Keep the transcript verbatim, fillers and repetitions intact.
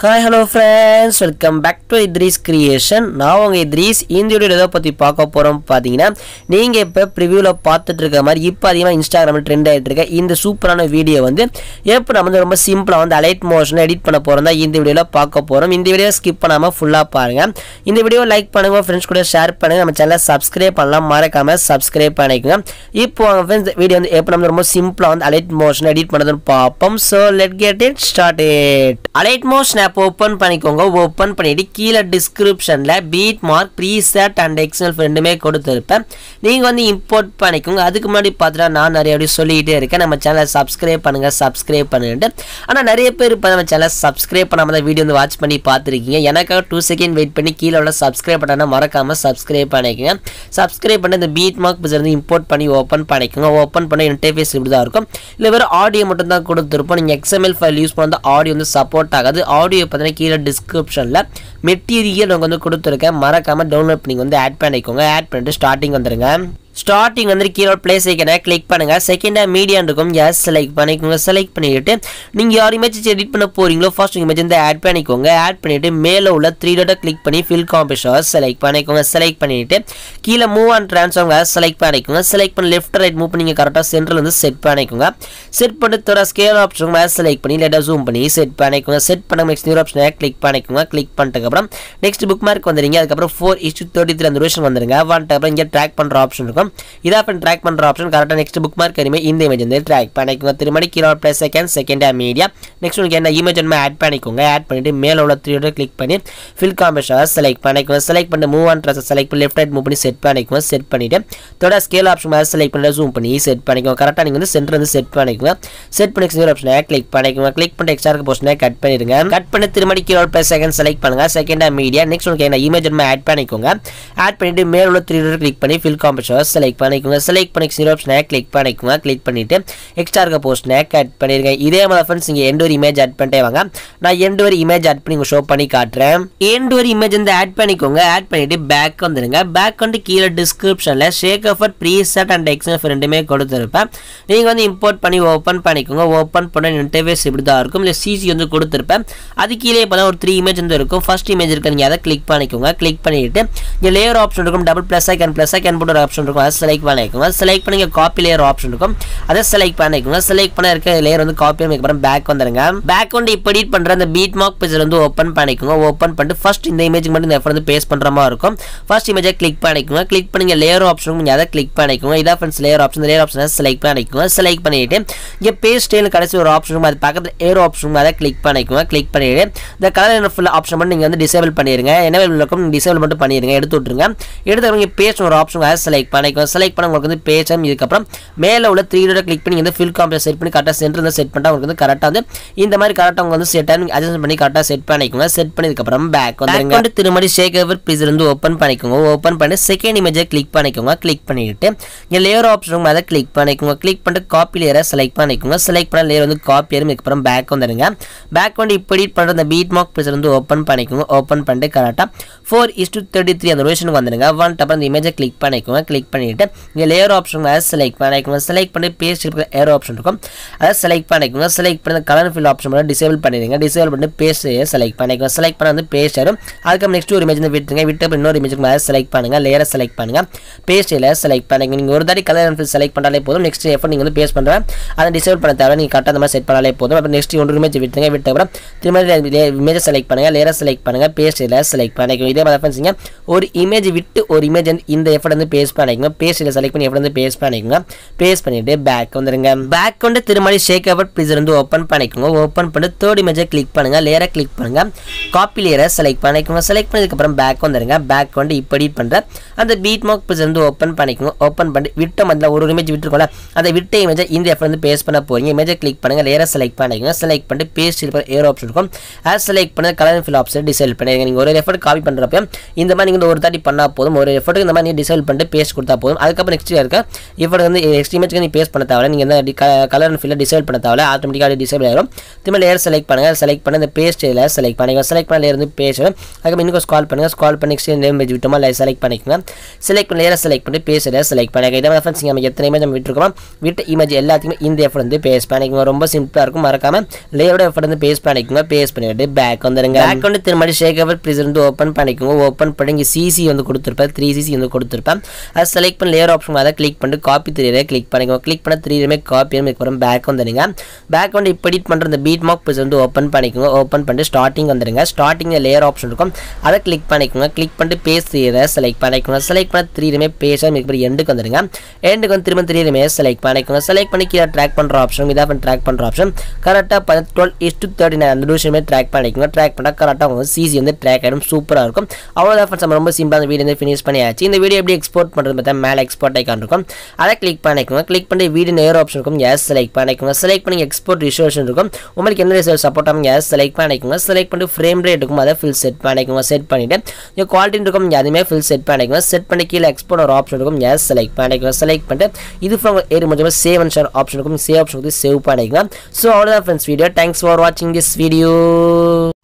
Hi hello friends, welcome back to Idreesh Creation. நான் உங்க Idreesh. இந்த வீடியோல எதை பத்தி பார்க்க போறோம் பாத்தீங்கன்னா, நீங்க இப்ப ப்ரிவியூல பார்த்துட்டு இருக்க மாதிரி இப்ப அதிகமா இன்ஸ்டாகிராம்ல ட்ரெண்ட் ஆயிட்டு இருக்க இந்த சூப்பரான வீடியோ வந்து எப்ப நம்ம வந்து ரொம்ப சிம்பிளா வந்து அலைட் மோஷன் எடிட் பண்ண போறோம் தான் இந்த வீடியோல பார்க்க போறோம். இந்த வீடியோ ஸ்கிப் பண்ணாம ஃபுல்லா பாருங்க. இந்த வீடியோ லைக் பண்ணுங்க, ஃப்ரெண்ட்ஸ் கூட ஷேர் பண்ணுங்க, நம்ம சேனலை சப்ஸ்கிரைப் பண்ணலாம், மறக்காம சப்ஸ்கிரைப் பண்ணிக்கோங்க. இப்போ ஃப்ரெண்ட்ஸ் வீடியோ வந்து எப்ப நம்ம ரொம்ப சிம்பிளா வந்து அலைட் மோஷன் எடிட் பண்ணதுன்னு பார்ப்போம். So let's get it started. Alight Motion app open பண்ணிக்கோங்க. ஓபன் பண்ணிட்டு கீழ டிஸ்கிரிப்ஷன்ல BeatMark preset and X M L ரெண்டுமே கொடுத்திருப்பேன். நீங்க வந்து இம்போர்ட் பண்ணிக்கோங்க. அதுக்கு முன்னாடி பார்த்தா நான் நிறைய அப்படி சொல்லிட்டே இருக்கேன், நம்ம சேனலை சப்ஸ்கிரைப் பண்ணுங்க சப்ஸ்கிரைப் பண்ணுங்க. ஆனா நிறைய பேர் இப்ப நம்ம சேனலை சப்ஸ்கிரைப் பண்ணாம தான் வீடியோ வந்து வாட்ச் பண்ணி பார்த்திருக்கீங்க. எனக்காக டூ செகண்ட் வெயிட் பண்ணி கீழே உள்ள சப்ஸ்கிரைப் பட்டனை மறக்காம சப்ஸ்கிரைப் பண்ணிக்கோங்க. சப்ஸ்கிரைப் பண்ணி இந்த BeatMark இருந்து இம்போர்ட் பண்ணி ஓபன் பண்ணிக்கோங்க. ஓபன் பண்ண இன்டர்ஃபேஸ் இப்படி தான் இருக்கும். இல்ல வேற ஆடியோ மட்டும் தான் கொடுத்திருப்போம். நீங்க X M L file use பண்ணா ஆடியோ வந்து சப்போர்ட் ஆகாது. ஆடியோ பார்த்தீங்கன்னா கீழே டிஸ்கிரிப்ஷன்ல மெட்டீரியல் உங்களுக்கு வந்து கொடுத்துருக்கேன், மறக்காம டவுன்லோட் பண்ணி வந்து ஆட் பண்ணிக்கோங்க. ஆட் பண்ணிட்டு ஸ்டார்டிங் வந்துருங்க. ஸ்டார்டிங் வந்து கீழே பிளேஸ் ஐக்கனை கிளிக் பண்ணுங்க. செகண்டா மீடியா இருக்கும், எஸ் செலக்ட் பண்ணிக்கோங்க. செலக்ட் பண்ணிட்டு நீங்க யார் இமேஜ் எடிட் பண்ண போறீங்களோ ஃபர்ஸ்ட் இமேஜ் வந்து ஆட் பண்ணிக்கோங்க. ஆட் பண்ணிட்டு மேல உள்ள த்ரீ டாட்டை கிளிக் பண்ணி ஃபில் காம்பிஷன் செலக்ட் பண்ணிக்கோங்க. செலக்ட் பண்ணிட்டு கீழே மூவ் அண்ட் ட்ரான்ஸ்ஃபார்ம் செலக்ட் பண்ணிக்கோங்க. செலக்ட் பண்ணி லெஃப்ட் ரைட் மூவ் பண்ணி கரெக்டாக சென்டர்ல வந்து செட் பண்ணிக்கோங்க. செட் பண்ணிட்டு ஸ்கேல் ஆப்ஷன் செலக்ட் பண்ணி லேட்டா ஜூம் பண்ணி செட் பண்ணிக்கோங்க. செட் பண்ண நெக்ஸ்ட் நியூ ஆப்ஷனை கிளிக் பண்ணிக்கோங்க. கிளிக் பண்ணிட்டு அப்புறம் நெக்ஸ்ட் புக் மார்க் வந்துருங்க. அதுக்கப்புறம் ஃபோர் இஸ்டு தேர்ட்டி த்ரீ அந்த ரோஷன் வந்துருங்க. வந்துட்டு அப்புறம் இங்கே ட்ராக் பண்ற ஆப்ஷன் இருக்கும். இதா பண்ணி ட்ராக் பண்ற ஆப்ஷன் கரெக்ட்டா நெக்ஸ்ட் புக் மார்க் கரிமே இந்த இமேஜ் வந்து ட்ராக் பண்ணிக்கோங்க. திரும்பி கீழ பிளஸ் செகண்ட் செகண்டா மீடியா நெக்ஸ்ட் உங்களுக்கு என்ன இமேஜ் நம்ம ஆட் பண்ணிக்கோங்க. ஆட் பண்ணிட்டு மேல உள்ள த்ரீ டாட் கிளிக் பண்ணி ஃபில் காம்பிஷன் செலக்ட் பண்ணிக்கோங்க. செலக்ட் பண்ணி மூவ் அண்ட் ட்ராஸ் செலக்ட் பண்ணி லெஃப்ட் ரைட் மூவ் பண்ணி செட் பண்ணிக்கோங்க. செட் பண்ணிட்டு தோட ஸ்கேல் ஆப்ஷன் மேல செலக்ட் பண்ணி ஜூம் பண்ணி செட் பண்ணிக்கோங்க. கரெக்ட்டா நீங்க வந்து சென்டர் வந்து செட் பண்ணிக்கோங்க. செட் பண்ணி நெக்ஸ்ட் ஆப்ஷனை கிளிக் பண்ணிக்கோங்க. கிளிக் பண்ணி எக்ஸ்ட்ரா இருக்க போர்ஷனை கட் பண்ணிடுங்க. கட் பண்ணி திரும்பி கீழ பிளஸ் செகண்ட் செலக்ட் பண்ணுங்க. செகண்டா மீடியா நெக்ஸ்ட் உங்களுக்கு என்ன இமேஜ் நம்ம ஆட் பண்ணிக்கோங்க. ஆட் பண்ணிட்டு மேல உள்ள த்ரீ டாட் கிளிக் பண்ணி ஃபில் காம்பிஷன் செலக்ட் பண்ணிக்கோங்க. செலக்ட் பண்ணி நெக்ஸ்ட் ஆப்ஷனை கிளிக் பண்ணிக்கோங்க. கிளிக் பண்ணிட்டு எக்ஸ்ட்ரா இருக்க போர்ஷனை கட் பண்ணிருங்க. இதே மாதிரி ஃப்ரெண்ட்ஸ் நீங்க எண்ட் ஒரு இமேஜ் ஆட் பண்ணிட்டே வாங்க. நான் எண்ட் ஒரு இமேஜ் ஆட் பண்ணி ஷோ பண்ணி காட்டுறேன். எண்ட் ஒரு இமேஜ் வந்து ஆட் பண்ணிக்கோங்க. ஆட் பண்ணிட்டு பேக் வந்துருங்க. பேக் வந்து கீழே டிஸ்கிரிப்ஷன்ல shakeeffect preset and X M L ரெண்டுமே கொடுத்திருப்பேன். நீங்க வந்து இம்போர்ட் பண்ணி ஓபன் பண்ணிக்கோங்க. ஓபன் பண்ண இன்டர்ஃபேஸ் இப்படி தான் இருக்கும். இல்ல சிசி வந்து கொடுத்திருப்பேன். அது கீழே பார்த்தா ஒரு த்ரீ இமேஜ் வந்து இருக்கும். ஃபர்ஸ்ட் இமேஜ் இருக்கு, நீங்க அதை கிளிக் பண்ணிக்கோங்க. கிளிக் பண்ணிட்டு இங்க லேயர் ஆப்ஷன் இருக்கும், double plus icon plus icon போட்டு ஒரு ஆப்ஷன் இருக்கும், அதை செலக்ட் பண்ணிக்கோங்க. செலக்ட் பண்ணி காப்பி லேயர் ஆப்ஷன் இருக்கும், அதை செலக்ட் பண்ணிக்கோங்க. செலக்ட் பண்ண இருக்க லேயர் வந்து காப்பி பண்ணி அப்புறம் பேக் வந்துருங்க. பேக் வந்து இப்ப எடிட் பண்ற அந்த BeatMark பேஜ்ல வந்து ஓபன் பண்ணிக்கோங்க. ஓபன் பண்ணிட்டு ஃபர்ஸ்ட் இந்த இமேஜ் மட்டும் இந்த எஃபர்ட் வந்து பேஸ்ட் பண்ற மாதிரி இருக்கும். ஃபர்ஸ்ட் இமேஜை கிளிக் பண்ணிக்கோங்க. கிளிக் பண்ணி லேயர் ஆப்ஷன் நீங்க அதை கிளிக் பண்ணிக்கோங்க. இதா ஃப்ரெண்ட்ஸ் லேயர் ஆப்ஷன். லேயர் ஆப்ஷனை செலக்ட் பண்ணிக்கோங்க. செலக்ட் பண்ணிட்டு இங்க பேஸ்ட் ஸ்டைல் கடைசி ஒரு ஆப்ஷன் இருக்கும், அது பக்கத்துல ஏரோ ஆப்ஷன் அதை கிளிக் பண்ணிக்கோங்க. கிளிக் பண்ணிட்டு இந்த கலர் ஃபுல் ஆப்ஷன் மட்டும் நீங்க வந்து டிசேபிள் பண்ணிருங்க. எனேபிள் இருக்கும், டிசேபிள் மட்டும் பண்ணிருங்க, எடுத்து விட்டுருங்க. எடுத்து நீங்க பேஸ்ட் ஒரு ஆப்ஷன் அதை செலக்ட் பண்ணிக்கோங்க. செலக்ட் பண்ண உங்களுக்கு வந்து பேஜ் இதுக்கு அப்புறம் மேல உள்ள த்ரீ டாட் கிளிக் பண்ணி இந்த ஃபில் காம்பிஷன் செட் பண்ணி கரெக்ட்டா சென்டர்ல செட் பண்ணிட்டா உங்களுக்கு வந்து கரெக்ட்டா வந்து இந்த மாதிரி கரெக்ட்டா உங்களுக்கு வந்து செட் ஆகி அட்ஜஸ்ட் பண்ணி கரெக்ட்டா செட் பண்ணிக்கோங்க. செட் பண்ணதுக்கு அப்புறம் பேக் வந்துருங்க. வந்து திரும்பி shakeeffect பேஜ் இருந்து ஓபன் பண்ணிக்கோங்க. ஓபன் பண்ணி செகண்ட் இமேஜை கிளிக் பண்ணிக்கோங்க. கிளிக் பண்ணிட்டு இங்க லேயர் ஆப்ஷன் அதை கிளிக் பண்ணிக்கோங்க. கிளிக் பண்ணிட்டு காப்பி லேயரை செலக்ட் பண்ணிக்கோங்க. செலக்ட் பண்ண லேயர் வந்து காப்பி ஆகும். இதுக்கு அப்புறம் பேக் வந்துருங்க. பேக் வந்து இப்ப எடிட் பண்ற அந்த BeatMark பேஜ் இருந்து ஓபன் பண்ணிக்கோங்க. ஓபன் பண்ணிட்டு கரெக்ட்டா ஃபோர் இஸ்டு தேர்ட்டி த்ரீ அந்த ரோஷனுக்கு வந்துருங்க. வந்துட்டு அப்புறம் இந்த இமேஜை கிளிக் பண்ணிக்கோங்க. கிளிக் பண்ணிட்டு இங்க லேயர் ஆப்ஷன் அதை செலக்ட் பண்ணிக்கோங்க. செலக்ட் பண்ணி பேஸ்ட் இருக்கிற ஏரோ ஆப்ஷன் இருக்கும், அதை செலக்ட் பண்ணிக்கோங்க. செலக்ட் பண்ணி கலர் ஃபில் ஆப்ஷன் மட்டும் டிசேபிள் பண்ணிடுங்க. டிசேபிள் பண்ணி பேஸ்ட் செலக்ட் பண்ணிக்கோங்க. செலக்ட் பண்ண வந்து பேஸ்ட் ஆகும். அதுக்கு நெக்ஸ்ட் ஒரு இமேஜ் விட்டுருங்க. விட்டு இன்னொரு இமேஜுக்கு மேலே செலக்ட் பண்ணுங்க. லேயரை செலக்ட் பண்ணுங்க. பேஸ்ட் லேயர் செலக்ட் பண்ணுங்க. நீங்க ஒரு தாடி கலர் ஃபில் செலக்ட் பண்ணாலே போதும். நெக்ஸ்ட் எஃபர்ட் நீங்க வந்து பேஸ்ட் பண்றேன், அதை டிசேபிள் பண்ண தேவை. நீங்க கரெக்டாக அந்த மாதிரி செட் பண்ணாலே போதும். அப்புறம் நெக்ஸ்ட் ஒரு இமேஜ் விட்டுருங்க. விட்டு அப்புறம் திரும்ப இமேஜ் செலக்ட் பண்ணுங்க. லேயரை செலக்ட் பண்ணுங்க. பேஸ்ட் லேயர் செலக்ட் பண்ணிக்கோங்க. இதே மாதிரி ஃப்ரெண்ட்ஸ் ஒரு இமேஜ் விட்டு ஒரு இமேஜ் இந்த எஃபர்ட் வந்து பேஸ்ட் பண்ணிக்கோங்க. பேஸ்ட் செலக்ட் பண்ணி எஃபர்ட் வந்து பேஸ்ட் பண்ணிக்கோங்க. பேஸ்ட் பண்ணிட்டு பேக் வந்துருங்க. பேக் வந்து திரும்பி shakeeffect பேஜ் இருந்து ஓபன் பண்ணிக்கோங்க. ஓபன் பண்ணி தேர்ட் இமேஜை கிளிக் பண்ணுங்க. லேயரை கிளிக் பண்ணுங்க. காப்பி லேயரை செலக்ட் பண்ணிக்கோங்க. செலக்ட் பண்ணதுக்கு அப்புறம் பேக் வந்துருங்க. பேக் வந்து இப்ப எடிட் பண்ற அந்த BeatMark பேஜ் இருந்து ஓபன் பண்ணிக்கோங்க. ஓபன் பண்ணி விட்ட மதில ஒரு இமேஜ் விட்டுருக்கோம்ல, அந்த விட்ட இமேஜை இந்த எஃபர்ட் வந்து பேஸ்ட் பண்ண போறீங்க. இமேஜை கிளிக் பண்ணுங்க. லேயரை செலக்ட் பண்ணிக்கோங்க. செலக்ட் பண்ணிட்டு பேஸ்ட் இருக்கிற ஏரோ ஆப்ஷன் இருக்கும், அதை செலக்ட் பண்ணி கலர் ஃபில் ஆப்ஷன் டிசேபிள் பண்ணிடுங்க. நீங்க ஒரு எஃபர்ட் காப்பி பண்றப்ப இந்த மாதிரி நீங்க ஒரு தாட்டி பண்ணா போதும். ஒரு எஃபர்ட்டுக்கு இந்த மாதிரி டிசேபிள் பண்ணிட்டு பேஸ்ட் கொடுத்தா கொடுத்தா போதும். அதுக்கப்புறம் நெக்ஸ்ட் இருக்க இப்போ வந்து நெக்ஸ்ட் இமேஜ்க்கு நீ பேஸ்ட் பண்ண தேவை, நீங்கள் வந்து கலர் அண்ட் ஃபில்லை டிசைட் பண்ண தேவை, ஆட்டோமேட்டிக்காக டிசைபிள் ஆகிடும். திரும்ப லேயர் செலக்ட் பண்ணுங்கள், செலக்ட் பண்ணி அந்த பேஸ்ட் இதில் செலக்ட் பண்ணிக்கோங்க, செலக்ட் பண்ண லேயர் வந்து பேஸ்ட். அதுக்கப்புறம் இன்னும் ஸ்கால் பண்ணுங்கள், ஸ்கால் பண்ணி நெக்ஸ்ட் இந்த இமேஜ் விட்டோமா லை செலக்ட் பண்ணிக்கோங்க, செலக்ட் பண்ணி லேயரை செலக்ட் பண்ணி பேஸ்ட் இதில் செலக்ட் பண்ணிக்கோங்க. இதை ஃப்ரெண்ட்ஸ் நம்ம எத்தனை இமேஜ் நம்ம விட்டுருக்கோம், விட்டு இமேஜ் எல்லாத்தையுமே இந்த எஃபர்ட் வந்து பேஸ்ட் பண்ணிக்கோங்க. ரொம்ப சிம்பிளாக இருக்கும், மறக்காமல் லேயரோட எஃபர்ட் வந்து பேஸ்ட் பண்ணிக்கோங்க. பேஸ்ட் பண்ணிவிட்டு பேக் வந்துடுங்க. பேக் வந்து திரும்ப ஷேக் எஃபர்ட் ப்ளீஸ் வந்து ஓப்பன் பண்ணிக்கோங்க. ஓப்பன் பண்ணி இங்கே சிசி வந்து கொடுத்துருப்பேன், த்ரீ சிசி வந்து கொடுத்துருப்பேன். அதை செலக்ட் பண்ணி லேயர் ஆப்ஷன் அதை கிளிக் பண்ணிட்டு காப்பி த்ரீ கிளிக் பண்ணிக்கோங்க. கிளிக் பண்ண த்ரீமே காப்பி அப்புறம் பேக் வந்துடுங்க. பேக் வந்து இப்போ எடிட் பண்ணுற இந்த BeatMark ப்ளீஸ் வந்து ஓப்பன் பண்ணிக்கோங்க. ஓப்பன் பண்ணிட்டு ஸ்டார்டிங் வந்துடுங்க. ஸ்டார்டிங்கில் லேயர் ஆப்ஷன் இருக்கும், அதை கிளிக் பண்ணிக்கோங்க. கிளிக் பண்ணிட்டு பேஸ்ட் த்ரீ செலக்ட் பண்ணிக்கோங்க. செலக்ட் பண்ண த்ரீமே பேஸ்ட் மிகப்பெரிய எண்டுக்கு வந்துடுங்க. எண்டுக்கு வந்து திரும்ப த்ரீமே செலக்ட் பண்ணிக்கோங்க. செலக்ட் பண்ணி கீழே ட்ராக் பண்ணுற ஆப்ஷன், இதாக பண்ணி ட்ராக் பண்ணுற ஆப்ஷன் கரெக்டாக twelve is two thirty nine அந்த டியூஷனுமே ட்ராக் பண்ணிக்கோங்க. ட்ராக் பண்ணால் கரெக்டாக உங்களுக்கு சிசி வந்து ட்ராக் ஆகிடும், சூப்பராக இருக்கும். அவ்வளோதான் ஃப்ரெண்ட்ஸ், நம்ம ரொம்ப சிம்பிளாக வீடியோ வந்து ஃபினிஷ் பண்ணியாச்சு. இந்த வீடியோ எப்படி எக்ஸ்போர்ட் பண்ணுறது பார்த்தா மேலே எக்ஸ்போர்ட் ஐக்கான் இருக்கும், அதை கிளிக் பண்ணிக்கோங்க. கிளிக் பண்ணி வீடியோ நேர் ஆப்ஷன் இருக்கும், எஸ் செலக்ட் பண்ணிக்கோங்க. செலக்ட் பண்ணி எக்ஸ்போர்ட் ரிசோல்யூஷன் இருக்கும், உங்களுக்கு என்ன ரிசல்ட் சப்போர்ட் ஆகும் எஸ் செலக்ட் பண்ணிக்கோங்க. செலக்ட் பண்ணி ஃப்ரேம் ரேட் இருக்கும், அதை ஃபில் செட் பண்ணிக்கோங்க. செட் பண்ணிவிட்டு இங்கே குவாலிட்டி இருக்கும், அதுவுமே ஃபில் செட் பண்ணிக்கோங்க. செட் பண்ணி கீழே எக்ஸ்போர்ட் ஒரு ஆப்ஷன் இருக்கும், எஸ் செலக்ட் பண்ணிக்கோங்க. செலக்ட் பண்ணிட்டு இது ஃப்ரம் ஏரி மூலமாக சேவ் அண்ட் ஷேர் ஆப்ஷன் இருக்கும், சேவ் ஆப்ஷன் வந்து சேவ் பண்ணிக்கலாம். ஸோ அவ்வளோதான் ஃப்ரெண்ட்ஸ் வீடியோ. தேங்க்ஸ் ஃபார் வாட்சிங் திஸ் வீடியோ.